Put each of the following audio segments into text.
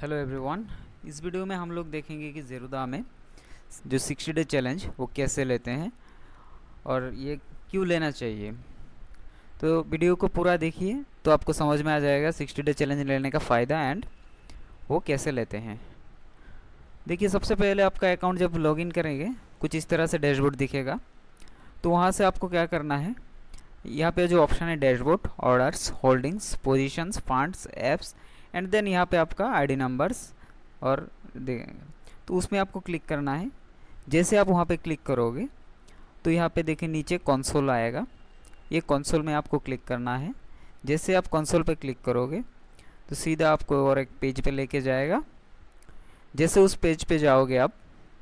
Hello everyone. इस video में हम लोग देखेंगे कि ज़ेरोदा में जो 60 डे चैलेंज वो कैसे लेते हैं और ये क्यों लेना चाहिए। तो वीडियो को पूरा देखिए तो आपको समझ में आ जाएगा 60 डे चैलेंज लेने का फ़ायदा एंड वो कैसे लेते हैं। देखिए, सबसे पहले आपका अकाउंट जब लॉगिन करेंगे कुछ इस तरह से डैशबोर्ड दिखेगा। तो वहाँ से आपको क्या करना है, यहाँ पे जो ऑप्शन है dashboard, orders, holdings, positions, funds, apps and then यहाँ पे आपका आईडी नंबर्स और तो उसमें आपको क्लिक करना है। जैसे आप वहाँ पे क्लिक करोगे तो यहाँ पे देखिए नीचे कंसोल आएगा, ये कंसोल में आपको क्लिक करना है। जैसे आप कंसोल पे क्लिक करोगे तो सीधा आपको और एक पेज पे लेके जाएगा। जैसे उस पेज पे जाओगे आप,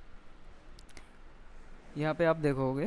यहाँ पे आप देखोगे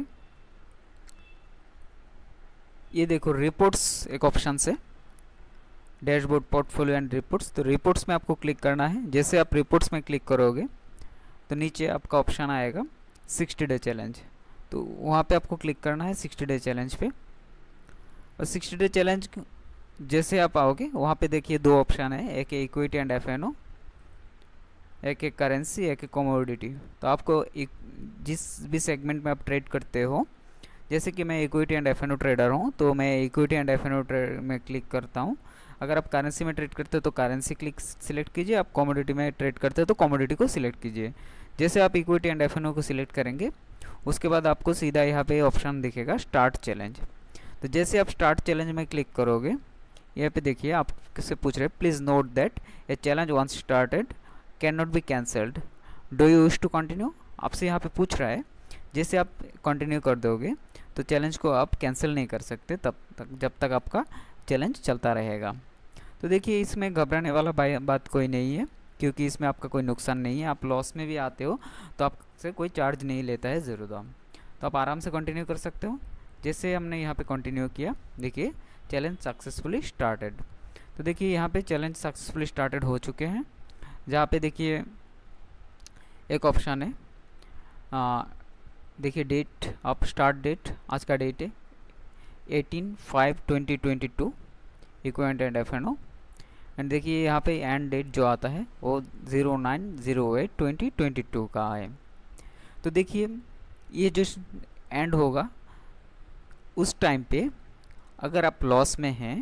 ये देखो रिपोर्ट्स एक ऑप्शन से, डैशबोर्ड, पोर्टफोलियो एंड रिपोर्ट्स। तो रिपोर्ट्स में आपको क्लिक करना है। जैसे आप रिपोर्ट्स में क्लिक करोगे तो नीचे आपका ऑप्शन आएगा 60 डे चैलेंज। तो वहाँ पे आपको क्लिक करना है 60 डे चैलेंज पे। और 60 डे चैलेंज जैसे आप आओगे वहाँ पे देखिए दो ऑप्शन है, एक इक्विटी एंड एफएनओ, एक करेंसी, एक कमोडिटी। तो आपको जिस भी सेगमेंट में आप ट्रेड करते हो, जैसे कि मैं इक्विटी एंड एफएनओ ट्रेडर हूँ तो मैं इक्विटी एंड एफएनओ में क्लिक करता हूँ। अगर आप करेंसी में ट्रेड करते हो तो करेंसी क्लिक सिलेक्ट कीजिए, आप कमोडिटी में ट्रेड करते हो तो कमोडिटी को सिलेक्ट कीजिए। जैसे आप इक्विटी एंड एफएनओ को सिलेक्ट करेंगे उसके बाद आपको सीधा यहाँ पे ऑप्शन दिखेगा स्टार्ट चैलेंज। तो जैसे आप स्टार्ट चैलेंज में क्लिक करोगे, यहाँ पे देखिए आपसे पूछ रहे please note that a challenge once started cannot be cancelled, do you wish to continue. आपसे यहाँ पे पूछ रहा है, जैसे आप कंटिन्यू कर दोगे तो चैलेंज को आप कैंसिल नहीं कर सकते तब तक जब तक आपका चैलेंज चलता रहेगा। तो देखिए, इसमें घबराने वाला बात कोई नहीं है, क्योंकि इसमें आपका कोई नुकसान नहीं है। आप लॉस में भी आते हो तो आपसे कोई चार्ज नहीं लेता है ज़ेरोदा, तो आप आराम से कंटिन्यू कर सकते हो। जैसे हमने यहाँ पे कंटिन्यू किया, देखिए चैलेंज सक्सेसफुली स्टार्टेड। तो देखिए यहाँ पे चैलेंज सक्सेसफुली स्टार्टेड हो चुके हैं। जहाँ पे देखिए एक ऑप्शन है, देखिए डेट ऑफ स्टार्ट डेट, आज का डेट है 18/5/2022 इक्विटी एंड एफएनओ। एंड देखिए यहाँ पे एंड डेट जो आता है वो 09/08/2022 का है। तो देखिए ये जो एंड होगा उस टाइम पे अगर आप लॉस में हैं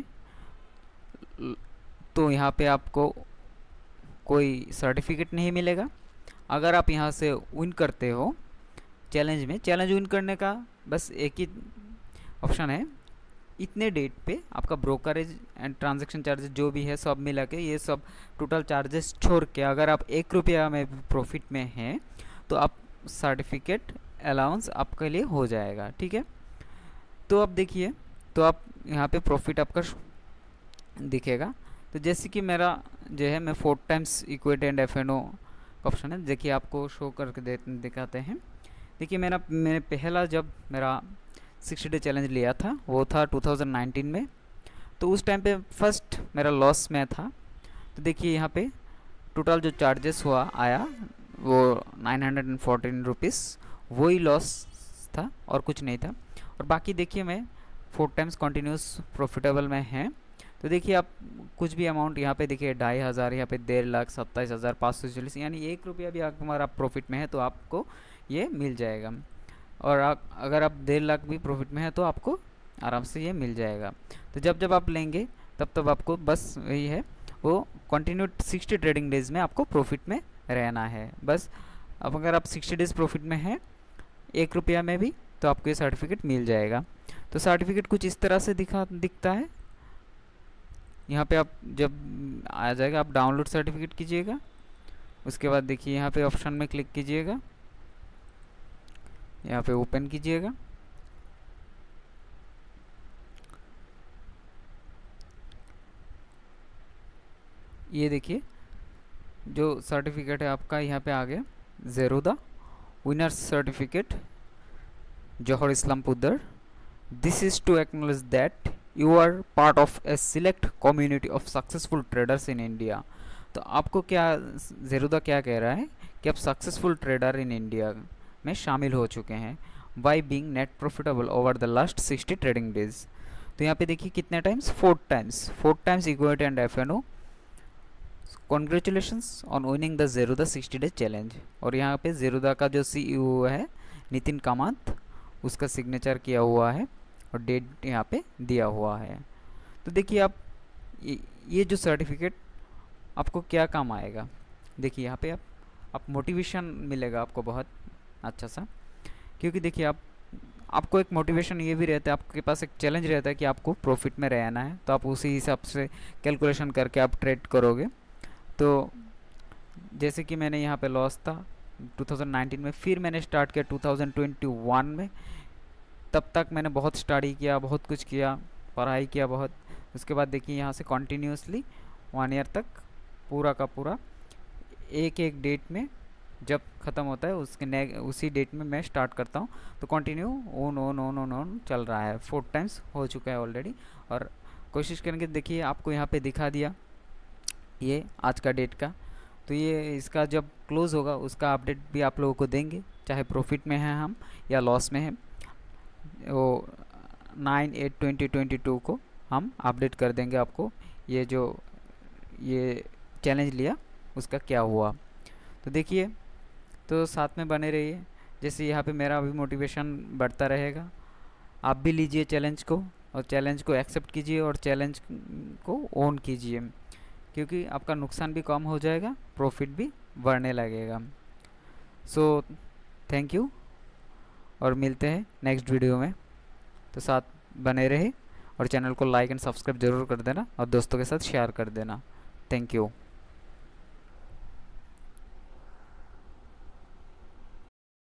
तो यहाँ पे आपको कोई सर्टिफिकेट नहीं मिलेगा। अगर आप यहाँ से विन करते हो चैलेंज में, चैलेंज विन करने का बस एक ही ऑप्शन है, इतने डेट पे आपका ब्रोकरेज एंड ट्रांजैक्शन चार्जेस जो भी है सब मिला के, ये सब टोटल चार्जेस छोड़ के अगर आप 1 रुपया में प्रॉफिट में हैं तो आप सर्टिफिकेट अलाउंस आपके लिए हो जाएगा। ठीक है, तो अब देखिए, तो आप यहाँ पे प्रॉफिट आपका दिखेगा। तो जैसे कि मेरा जो है मैं 4 टाइम्स इक्विटी एंड एफएनओ का ऑप्शन है, देखिए आपको शो करके दिखाते हैं। देखिए मैंने पहला जब मेरा 60 डे चैलेंज लिया था वो था 2019 में, तो उस टाइम पे फर्स्ट मेरा लॉस में था। तो देखिए यहाँ पे टोटल जो चार्जेस हुआ आया वो 914 रुपीज़, वही लॉस था और कुछ नहीं था। और बाकी देखिए मैं 4 टाइम्स कंटिन्यूस प्रॉफिटेबल में है। तो देखिए आप कुछ भी अमाउंट यहाँ पे देखिए 2500, यहाँ पे 1,27,540, यानी 1 रुपया भी हमारा प्रॉफिट में है तो आपको ये मिल जाएगा। और अगर आप 1.5 लाख भी प्रॉफिट में है तो आपको आराम से ये मिल जाएगा। तो जब आप लेंगे तब आपको बस वही है, वो कंटिन्यू 60 ट्रेडिंग डेज में आपको प्रॉफिट में रहना है बस। अब अगर आप 60 डेज प्रॉफिट में हैं 1 रुपया में भी तो आपको ये सर्टिफिकेट मिल जाएगा। तो सर्टिफिकेट कुछ इस तरह से दिखता है। यहाँ पे आप जब आ जाएगा आप डाउनलोड सर्टिफिकेट कीजिएगा, उसके बाद देखिए यहाँ पे ऑप्शन में क्लिक कीजिएगा, यहाँ पे ओपन कीजिएगा। ये देखिए जो सर्टिफिकेट है आपका यहाँ पे आ गया, Zerodha winners certificate Jauhar Islampur. This is to acknowledge that you are part of a select community of successful traders in India. तो आपको क्या ज़ेरोदा क्या कह रहा है कि आप सक्सेसफुल ट्रेडर इन इंडिया में शामिल हो चुके हैं by being net profitable over the last 60 trading days. तो यहाँ पे देखिए कितने times, 4 times equity and F and O congratulations on winning the Zerodha 60 day challenge. और यहाँ पे ज़ेरोधा का जो सीईओ है नितिन कामत, उसका सिग्नेचर किया हुआ है और डेट यहाँ पे दिया हुआ है। तो देखिए आप ये जो सर्टिफिकेट आपको क्या काम आएगा, देखिए यहाँ पे आप मोटिवेशन मिलेगा आपको बहुत अच्छा सा। क्योंकि देखिए आपको एक मोटिवेशन ये भी रहता है, आपके पास एक चैलेंज रहता है कि आपको प्रॉफिट में रहना है, तो आप उसी हिसाब से कैलकुलेशन करके आप ट्रेड करोगे। तो जैसे कि मैंने यहाँ पे लॉस था 2019 में, फिर मैंने स्टार्ट किया 2021 में। तब तक मैंने बहुत स्टडी किया, बहुत कुछ किया, पढ़ाई किया बहुत। उसके बाद देखिए यहाँ से कंटिन्यूसली 1 ईयर तक पूरा का पूरा एक एक डेट में जब ख़त्म होता है उसी डेट में मैं स्टार्ट करता हूँ। तो continue on on on on on चल रहा है, 4 टाइम्स हो चुका है ऑलरेडी। और कोशिश करेंगे, देखिए आपको यहाँ पे दिखा दिया ये आज का डेट का। तो ये इसका जब क्लोज़ होगा उसका अपडेट भी आप लोगों को देंगे, चाहे प्रॉफिट में हैं हम या लॉस में हैं। वो 9/8/2022 को हम अपडेट कर देंगे आपको, ये जो ये चैलेंज लिया उसका क्या हुआ। तो देखिए, तो साथ में बने रहिए। जैसे यहाँ पे मेरा भी मोटिवेशन बढ़ता रहेगा, आप भी लीजिए चैलेंज को और चैलेंज को एक्सेप्ट कीजिए और चैलेंज को ओन कीजिए, क्योंकि आपका नुकसान भी कम हो जाएगा, प्रॉफिट भी बढ़ने लगेगा। सो थैंक यू, और मिलते हैं नेक्स्ट वीडियो में। तो साथ बने रहे और चैनल को लाइक एंड सब्सक्राइब ज़रूर कर देना और दोस्तों के साथ शेयर कर देना। Thank you.